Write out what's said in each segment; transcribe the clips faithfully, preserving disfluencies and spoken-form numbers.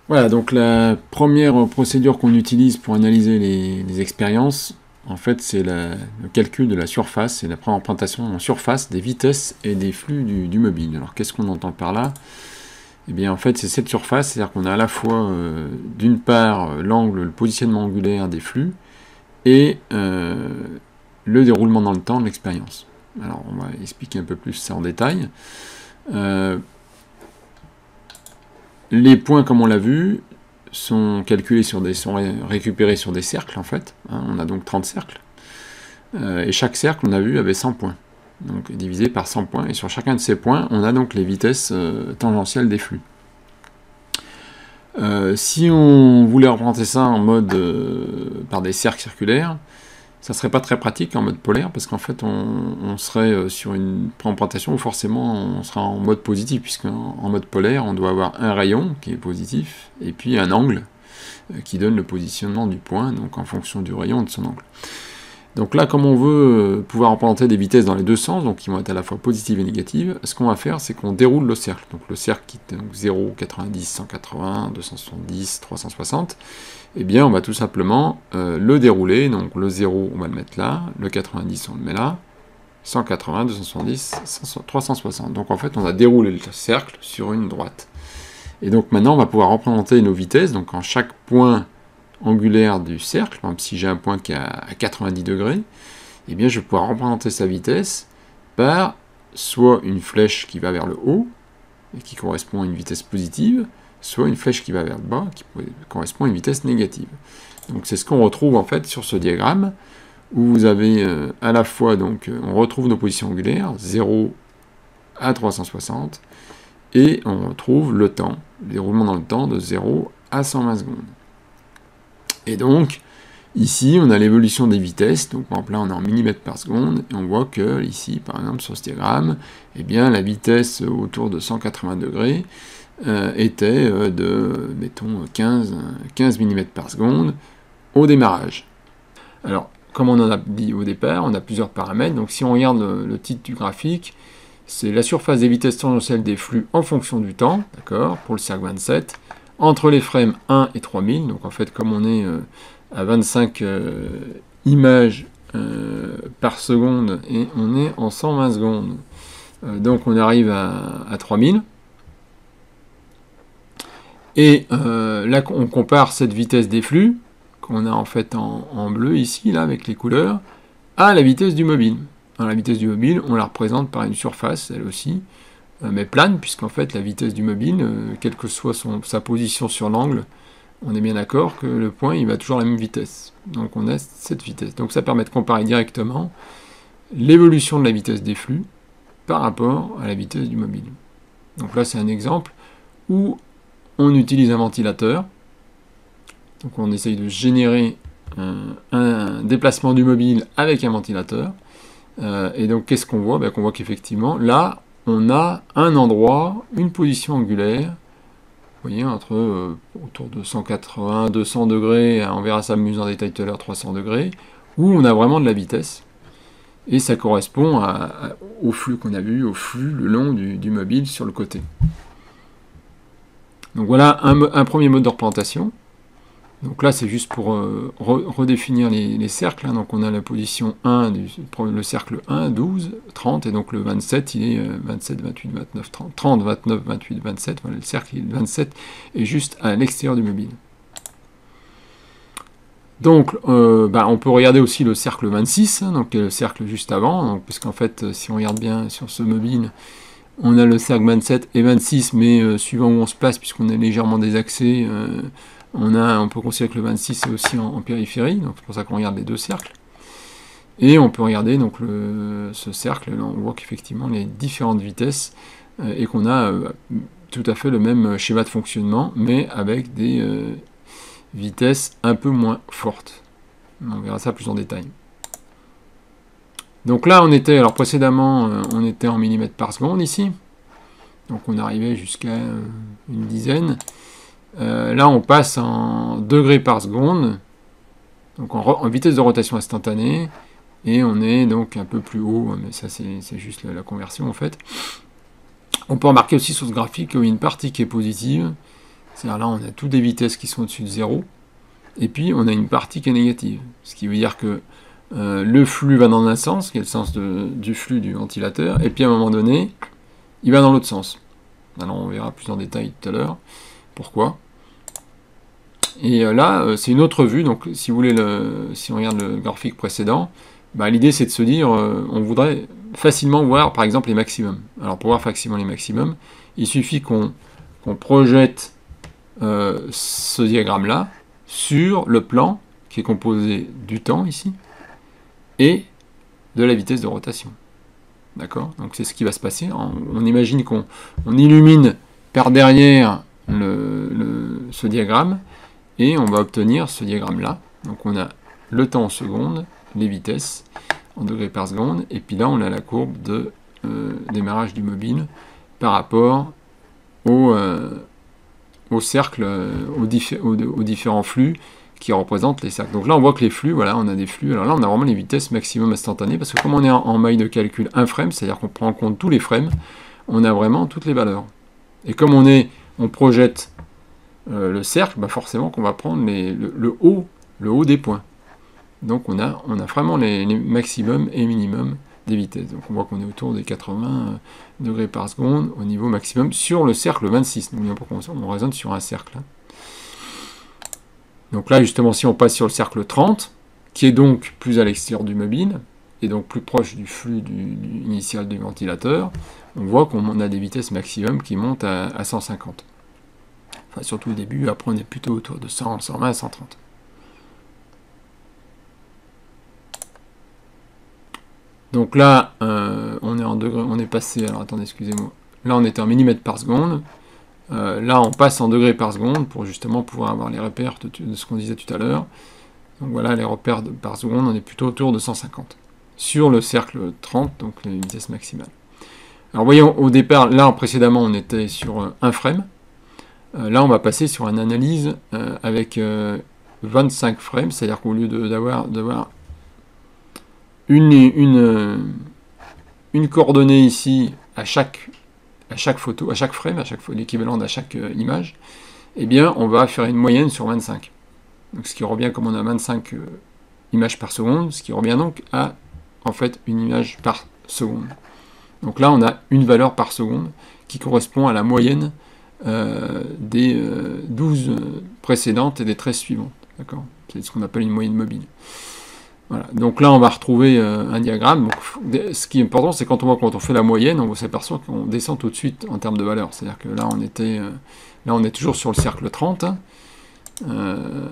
Voilà, donc la première procédure qu'on utilise pour analyser les, les expériences, en fait, c'est le calcul de la surface, c'est la représentation en surface des vitesses et des flux du, du mobile. Alors, qu'est-ce qu'on entend par là? Eh bien, en fait, c'est cette surface, c'est-à-dire qu'on a à la fois, euh, d'une part, l'angle, le positionnement angulaire des flux, et euh, le déroulement dans le temps de l'expérience. Alors, on va expliquer un peu plus ça en détail. Euh, les points, comme on l'a vu, sont calculés sur des, sont ré récupérés sur des cercles, en fait. Hein, on a donc trente cercles. Euh, et chaque cercle, on a vu, avait cent points. Donc, divisé par cent points. Et sur chacun de ces points, on a donc les vitesses euh, tangentielles des flux. Euh, si on voulait représenter ça en mode euh, par des cercles circulaires, ça serait pas très pratique en mode polaire, parce qu'en fait on, on serait sur une représentation où forcément on sera en mode positif, puisque en, en mode polaire on doit avoir un rayon qui est positif, et puis un angle euh, qui donne le positionnement du point, donc en fonction du rayon et de son angle. Donc là, comme on veut pouvoir représenter des vitesses dans les deux sens, donc qui vont être à la fois positives et négatives, ce qu'on va faire, c'est qu'on déroule le cercle. Donc le cercle qui est donc zéro, quatre-vingt-dix, cent quatre-vingts, deux cent soixante-dix, trois cent soixante, eh bien on va tout simplement euh, le dérouler. Donc le zéro, on va le mettre là, le quatre-vingt-dix, on le met là, cent quatre-vingts, deux cent soixante-dix, trois cent soixante. Donc en fait, on a déroulé le cercle sur une droite. Et donc maintenant, on va pouvoir représenter nos vitesses. Donc en chaque point angulaire du cercle, par exemple, si j'ai un point qui est à quatre-vingt-dix degrés, eh bien je vais pouvoir représenter sa vitesse par soit une flèche qui va vers le haut, et qui correspond à une vitesse positive, soit une flèche qui va vers le bas, qui correspond à une vitesse négative. Donc c'est ce qu'on retrouve en fait sur ce diagramme, où vous avez euh, à la fois, donc on retrouve nos positions angulaires, zéro à trois cent soixante, et on retrouve le temps, le déroulement dans le temps de zéro à cent vingt secondes. Et donc, ici, on a l'évolution des vitesses, donc par exemple là on est en millimètres par seconde, et on voit que ici, par exemple sur ce diagramme, eh bien la vitesse autour de cent quatre-vingts degrés euh, était euh, de, mettons, quinze, quinze millimètres par seconde au démarrage. Alors, comme on en a dit au départ, on a plusieurs paramètres, donc si on regarde le, le titre du graphique, c'est la surface des vitesses tangentielles des flux en fonction du temps, d'accord, pour le cercle vingt-sept, entre les frames un et trois mille, donc en fait comme on est euh, à vingt-cinq euh, images euh, par seconde et on est en cent vingt secondes, euh, donc on arrive à, à trois mille, et euh, là on compare cette vitesse des flux, qu'on a en fait en, en bleu ici, là avec les couleurs, à la vitesse du mobile. Alors, la vitesse du mobile, on la représente par une surface, elle aussi, mais plane, puisqu'en fait la vitesse du mobile, euh, quelle que soit son, sa position sur l'angle, on est bien d'accord que le point il va toujours à la même vitesse. Donc on a cette vitesse. Donc ça permet de comparer directement l'évolution de la vitesse des flux par rapport à la vitesse du mobile. Donc là c'est un exemple où on utilise un ventilateur. Donc on essaye de générer un, un déplacement du mobile avec un ventilateur. Euh, et donc qu'est-ce qu'on voit? Ben, qu'on voit qu'effectivement là on a un endroit, une position angulaire, vous voyez, entre euh, autour de cent quatre-vingts à deux cents degrés, on verra ça mieux en détail tout à l'heure, trois cents degrés, où on a vraiment de la vitesse, et ça correspond à, à, au flux qu'on a vu, au flux le long du, du mobile sur le côté. Donc voilà un, un premier mode de représentation. Donc là, c'est juste pour euh, re redéfinir les, les cercles. Hein. Donc on a la position un, du, le cercle un, douze, trente, et donc le vingt-sept, il est euh, vingt-sept, vingt-huit, vingt-neuf, trente, trente, vingt-neuf, vingt-huit, vingt-sept. Voilà, le cercle il est vingt-sept est juste à l'extérieur du mobile. Donc, euh, bah, on peut regarder aussi le cercle vingt-six, hein, donc le cercle juste avant, puisqu'en fait, si on regarde bien sur ce mobile, on a le cercle vingt-sept et vingt-six, mais euh, suivant où on se place, puisqu'on est légèrement désaxé, euh, On, a, on peut considérer que le vingt-six est aussi en, en périphérie, donc c'est pour ça qu'on regarde les deux cercles. Et on peut regarder donc le, ce cercle, là on voit qu'effectivement les différentes vitesses, euh, et qu'on a euh, tout à fait le même schéma de fonctionnement, mais avec des euh, vitesses un peu moins fortes. On verra ça plus en détail. Donc là on était, alors précédemment, euh, on était en millimètres par seconde ici, donc on arrivait jusqu'à euh, une dizaine. Euh, là, on passe en degrés par seconde, donc en, en vitesse de rotation instantanée, et on est donc un peu plus haut, mais ça c'est juste la, la conversion en fait. On peut remarquer aussi sur ce graphique qu'il y a une partie qui est positive, C'est-à-dire là, on a toutes des vitesses qui sont au-dessus de zéro, et puis on a une partie qui est négative. Ce qui veut dire que euh, le flux va dans un sens, qui est le sens de, du flux du ventilateur, et puis à un moment donné, il va dans l'autre sens. Alors on verra plus en détail tout à l'heure pourquoi. Et euh, là, euh, c'est une autre vue, donc si vous voulez, le, si on regarde le graphique précédent, bah, l'idée c'est de se dire, euh, on voudrait facilement voir par exemple les maximums. Alors pour voir facilement les maximums, il suffit qu'on qu'on projette euh, ce diagramme-là sur le plan qui est composé du temps ici et de la vitesse de rotation. D'accord? Donc c'est ce qui va se passer. On, on imagine qu'on on illumine par derrière le, le, ce diagramme et on va obtenir ce diagramme-là. Donc on a le temps en secondes, les vitesses en degrés par seconde, et puis là on a la courbe de euh, démarrage du mobile par rapport au, euh, au cercle, aux, diffé aux, aux différents flux qui représentent les cercles. Donc là on voit que les flux, voilà, on a des flux, alors là on a vraiment les vitesses maximum instantanées, parce que comme on est en, en maille de calcul un frame, c'est-à-dire qu'on prend en compte tous les frames, on a vraiment toutes les valeurs. Et comme on est, on projette euh, le cercle, bah forcément qu'on va prendre les, le, le haut, le haut des points. Donc on a, on a vraiment les, les maximums et minimums des vitesses. Donc on voit qu'on est autour des quatre-vingts degrés par seconde au niveau maximum sur le cercle vingt-six. N'oublions pas qu'on on raisonne sur un cercle. Hein. Donc là justement si on passe sur le cercle trente, qui est donc plus à l'extérieur du mobile, et donc plus proche du flux du, du initial du ventilateur, on voit qu'on a des vitesses maximum qui montent à, à cent cinquante. Enfin surtout au début, après on est plutôt autour de cent, cent vingt, cent trente. Donc là, euh, on est en degrés, on est passé, alors attendez, excusez-moi, là on était en millimètres par seconde, euh, là on passe en degrés par seconde pour justement pouvoir avoir les repères de, de ce qu'on disait tout à l'heure. Donc voilà, les repères de, par seconde, on est plutôt autour de cent cinquante. Sur le cercle trente, donc les vitesses maximales. Alors voyons, au départ, là précédemment on était sur euh, un frame, euh, là on va passer sur une analyse euh, avec euh, vingt-cinq frames, c'est-à-dire qu'au lieu d'avoir Une, une, une coordonnée ici à chaque, à chaque photo, à chaque frame, à chaque l'équivalent d'à chaque euh, image, eh bien on va faire une moyenne sur vingt-cinq. Donc, ce qui revient comme on a vingt-cinq euh, images par seconde, ce qui revient donc à en fait une image par seconde. Donc là on a une valeur par seconde qui correspond à la moyenne euh, des euh, douze précédentes et des treize suivantes. D'accord ? C'est ce qu'on appelle une moyenne mobile. Voilà. Donc là, on va retrouver euh, un diagramme. Donc, ce qui est important, c'est quand on voit quand on fait la moyenne, on s'aperçoit qu'on descend tout de suite en termes de valeur. C'est-à-dire que là, on était, euh, là, on est toujours sur le cercle trente. Hein. Euh,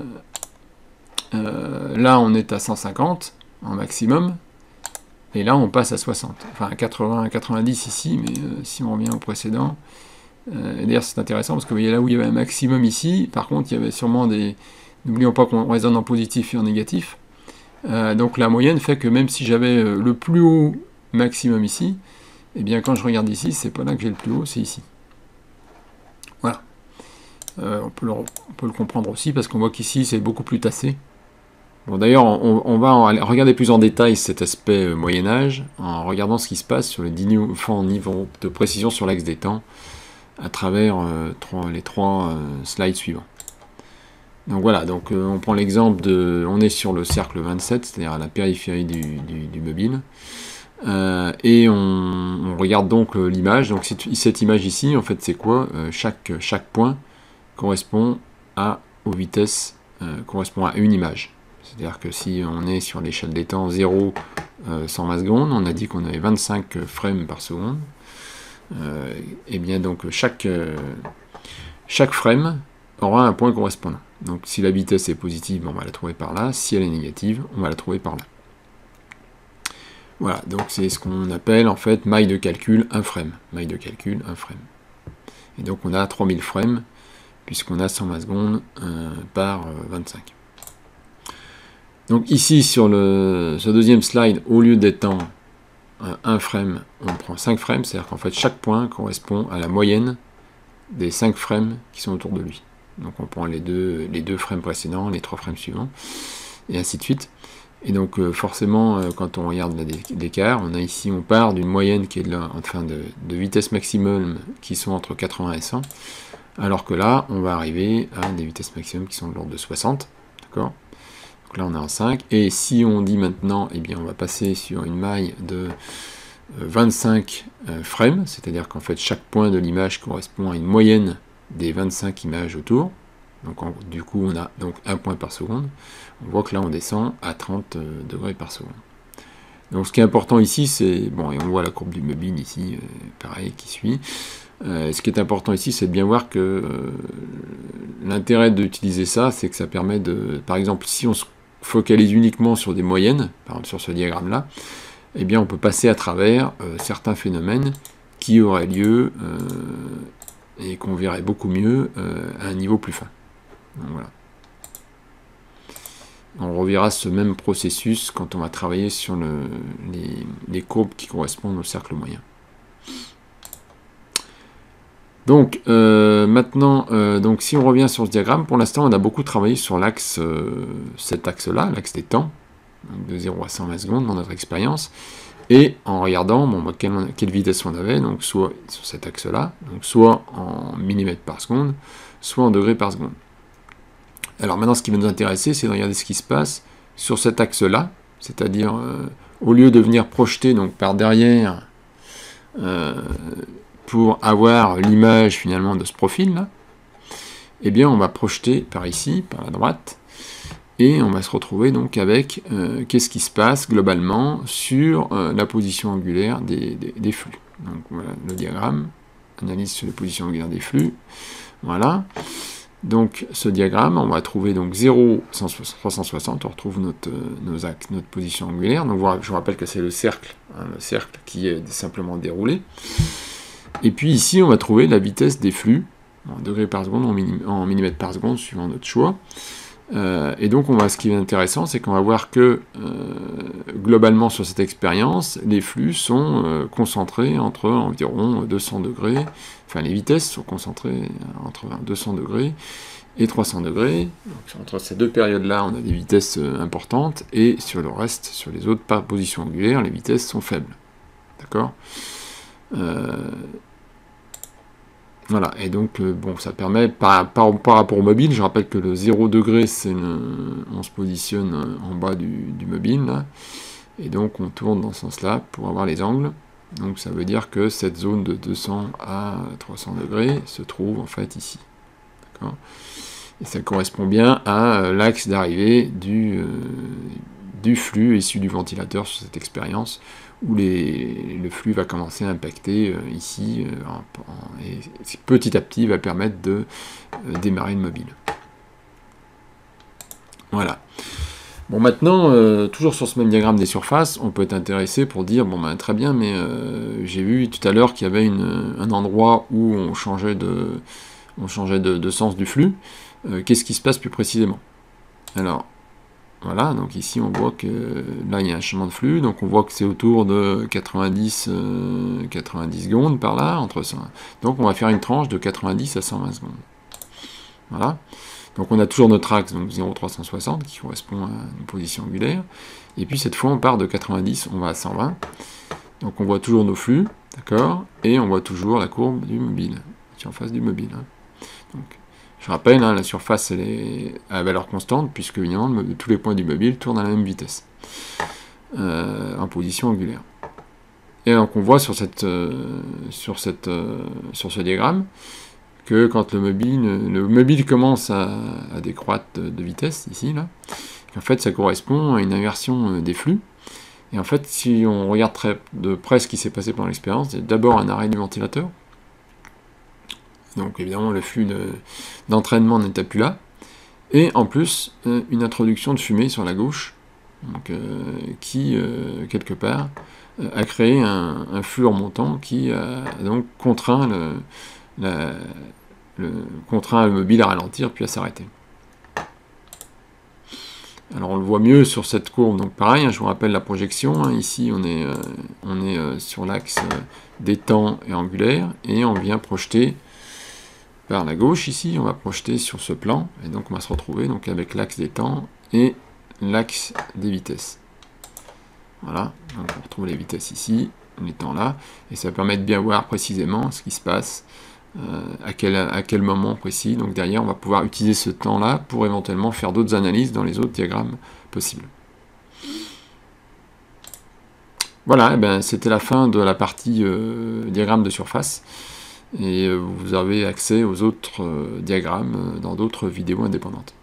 euh, là, on est à cent cinquante en maximum. Et là, on passe à soixante. Enfin, à quatre-vingts, à quatre-vingt-dix ici, mais euh, si on revient au précédent. Euh, D'ailleurs, c'est intéressant parce que vous voyez là où il y avait un maximum ici, par contre, il y avait sûrement des. N'oublions pas qu'on raisonne en positif et en négatif. Euh, donc la moyenne fait que même si j'avais euh, le plus haut maximum ici, et eh bien quand je regarde ici, c'est pas là que j'ai le plus haut, c'est ici. Voilà. Euh, on, peut le, on peut le comprendre aussi parce qu'on voit qu'ici c'est beaucoup plus tassé. Bon d'ailleurs, on, on va en, regarder plus en détail cet aspect euh, Moyen-Âge en regardant ce qui se passe sur les différents niveaux de précision sur l'axe des temps à travers euh, trois, les trois euh, slides suivants. Donc voilà, donc euh, on prend l'exemple de, on est sur le cercle vingt-sept, c'est-à-dire à la périphérie du, du, du mobile, euh, et on, on regarde donc euh, l'image. Donc cette image ici, en fait, c'est quoi? euh, chaque, chaque point correspond à, aux vitesses, euh, correspond à une image. C'est-à-dire que si on est sur l'échelle des temps zéro, euh, cent vingt secondes, on a dit qu'on avait vingt-cinq frames par seconde, euh, et bien donc chaque, euh, chaque frame aura un point correspondant. Donc si la vitesse est positive, on va la trouver par là. Si elle est négative, on va la trouver par là. Voilà, donc c'est ce qu'on appelle en fait maille de calcul un frame. Maille de calcul un frame. Et donc on a trois mille frames, puisqu'on a cent vingt secondes euh, par euh, vingt-cinq. Donc ici, sur le, ce deuxième slide, au lieu d'être en euh, un frame, on prend cinq frames, c'est-à-dire qu'en fait chaque point correspond à la moyenne des cinq frames qui sont autour de lui. Donc on prend les deux, les deux frames précédents, les trois frames suivants, et ainsi de suite. Et donc euh, forcément, euh, quand on regarde l'écart, on a ici, on part d'une moyenne qui est de, la, enfin de, de vitesse maximum qui sont entre quatre-vingts et cent, alors que là, on va arriver à des vitesses maximum qui sont de l'ordre de soixante, d'accord? Donc là, on est en cinq, et si on dit maintenant, eh bien, on va passer sur une maille de vingt-cinq euh, frames, c'est-à-dire qu'en fait, chaque point de l'image correspond à une moyenne des vingt-cinq images autour, donc en, du coup, on a donc un point par seconde, on voit que là, on descend à trente euh, degrés par seconde. Donc ce qui est important ici, c'est, bon, et on voit la courbe du mobile ici, euh, pareil, qui suit. Euh, ce qui est important ici, c'est de bien voir que euh, l'intérêt d'utiliser ça, c'est que ça permet de, par exemple, si on se focalise uniquement sur des moyennes, par exemple sur ce diagramme-là, eh bien on peut passer à travers euh, certains phénomènes qui auraient lieu euh, et qu'on verrait beaucoup mieux euh, à un niveau plus fin. Donc voilà. On reverra ce même processus quand on va travailler sur le, les, les courbes qui correspondent au cercle moyen. Donc euh, maintenant, euh, donc, si on revient sur ce diagramme, pour l'instant on a beaucoup travaillé sur l'axe, euh, cet axe-là, l'axe des temps, donc de zéro à cent vingt secondes dans notre expérience, et en regardant bon, bah, quelle, quelle vitesse on avait, donc soit sur cet axe-là, donc soit en millimètres par seconde, soit en degrés par seconde. Alors maintenant, ce qui va nous intéresser, c'est de regarder ce qui se passe sur cet axe-là, c'est-à-dire, euh, au lieu de venir projeter donc, par derrière, euh, pour avoir l'image finalement de ce profil-là, eh bien on va projeter par ici, par la droite, et on va se retrouver donc avec euh, qu'est-ce qui se passe globalement sur euh, la position angulaire des, des, des flux. Donc voilà le diagramme, analyse sur les positions angulaires des flux, voilà. Donc ce diagramme, on va trouver donc zéro, trois cent soixante, on retrouve notre, nos axes, notre position angulaire. Donc voilà, je vous rappelle que c'est le cercle, hein, le cercle qui est simplement déroulé. Et puis ici, on va trouver la vitesse des flux, en degrés par seconde, en, millim en millimètres par seconde, suivant notre choix. Euh, et donc on va, ce qui est intéressant, c'est qu'on va voir que euh, globalement sur cette expérience, les flux sont euh, concentrés entre environ deux cents degrés, enfin les vitesses sont concentrées entre deux cents degrés et trois cents degrés. Donc, entre ces deux périodes-là, on a des vitesses euh, importantes, et sur le reste, sur les autres positions angulaires, les vitesses sont faibles. D'accord ? euh, Voilà, et donc euh, bon, ça permet, par, par, par rapport au mobile, je rappelle que le zéro degré, c'est on se positionne en bas du, du mobile, là, et donc on tourne dans ce sens-là pour avoir les angles. Donc ça veut dire que cette zone de deux cents à trois cents degrés se trouve en fait ici. D'accord ? Et ça correspond bien à euh, l'axe d'arrivée du, euh, du flux issu du ventilateur sur cette expérience, où les, le flux va commencer à impacter euh, ici, euh, en, en, et petit à petit va permettre de euh, démarrer le mobile. Voilà. Bon, maintenant, euh, toujours sur ce même diagramme des surfaces, on peut être intéressé pour dire, bon ben très bien, mais euh, j'ai vu tout à l'heure qu'il y avait une, un endroit où on changeait de, on changeait de, de sens du flux. Euh, Qu'est-ce qui se passe plus précisément? Alors, voilà, donc ici on voit que là il y a un changement de flux, donc on voit que c'est autour de quatre-vingt-dix, euh, quatre-vingt-dix secondes par là, entre ça. Donc on va faire une tranche de quatre-vingt-dix à cent vingt secondes. Voilà. Donc on a toujours notre axe, donc zéro virgule trois cent soixante, qui correspond à une position angulaire. Et puis cette fois on part de quatre-vingt-dix, on va à cent vingt. Donc on voit toujours nos flux, d'accord, et on voit toujours la courbe du mobile, qui est en face du mobile. Hein. Donc, je rappelle, hein, la surface elle est à valeur constante, puisque évidemment tous les points du mobile tournent à la même vitesse, euh, en position angulaire. Et donc on voit sur, cette, euh, sur, cette, euh, sur ce diagramme que quand le mobile, le mobile commence à, à décroître de, de vitesse, ici, là, en fait ça correspond à une inversion des flux. Et en fait, si on regarde très de près ce qui s'est passé pendant l'expérience, c'est d'abord un arrêt du ventilateur. Donc évidemment le flux d'entraînement n'était plus là, et en plus euh, une introduction de fumée sur la gauche, donc, euh, qui euh, quelque part euh, a créé un, un flux remontant qui a donc contraint le, la, le, contraint le mobile à ralentir puis à s'arrêter. Alors on le voit mieux sur cette courbe, donc pareil, hein, je vous rappelle la projection, hein, ici on est, euh, on est euh, sur l'axe euh, des temps et angulaire, et on vient projeter par la gauche ici, on va projeter sur ce plan, et donc on va se retrouver donc avec l'axe des temps et l'axe des vitesses. Voilà, donc on retrouve les vitesses ici, les temps là, et ça permet de bien voir précisément ce qui se passe euh, à, quel, à quel moment précis. Donc derrière, on va pouvoir utiliser ce temps-là pour éventuellement faire d'autres analyses dans les autres diagrammes possibles. Voilà, eh ben, c'était la fin de la partie euh, diagramme de surface. Et euh, vous avez accès aux autres euh, diagrammes euh, dans d'autres vidéos indépendantes.